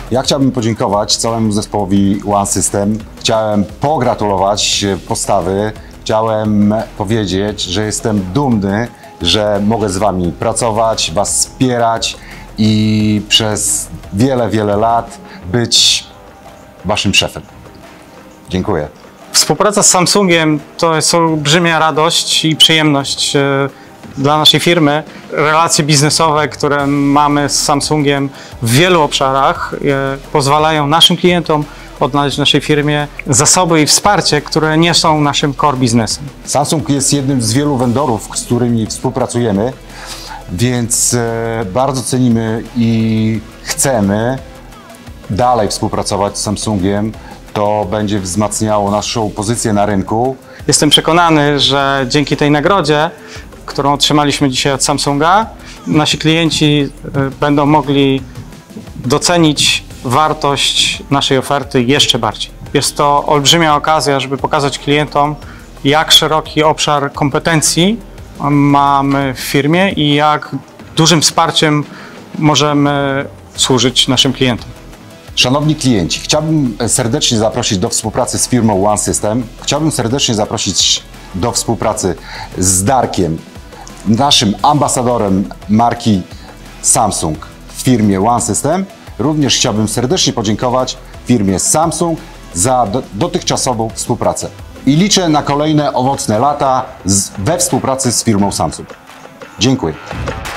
Ja chciałbym podziękować całemu zespołowi One System. Chciałem pogratulować postawy. Chciałem powiedzieć, że jestem dumny, że mogę z Wami pracować, Was wspierać i przez wiele, wiele lat być Waszym szefem. Dziękuję. Współpraca z Samsungiem to jest olbrzymia radość i przyjemność dla naszej firmy. Relacje biznesowe, które mamy z Samsungiem w wielu obszarach pozwalają naszym klientom odnaleźć w naszej firmie zasoby i wsparcie, które nie są naszym core biznesem. Samsung jest jednym z wielu vendorów, z którymi współpracujemy, więc bardzo cenimy i chcemy dalej współpracować z Samsungiem. To będzie wzmacniało naszą pozycję na rynku. Jestem przekonany, że dzięki tej nagrodzie, którą otrzymaliśmy dzisiaj od Samsunga, nasi klienci będą mogli docenić wartość naszej oferty jeszcze bardziej. Jest to olbrzymia okazja, żeby pokazać klientom, jak szeroki obszar kompetencji mamy w firmie i jak dużym wsparciem możemy służyć naszym klientom. Szanowni klienci, chciałbym serdecznie zaprosić do współpracy z firmą One System. Chciałbym serdecznie zaprosić do współpracy z Darkiem, naszym ambasadorem marki Samsung w firmie One System. Również chciałbym serdecznie podziękować firmie Samsung za dotychczasową współpracę. I liczę na kolejne owocne lata we współpracy z firmą Samsung. Dziękuję.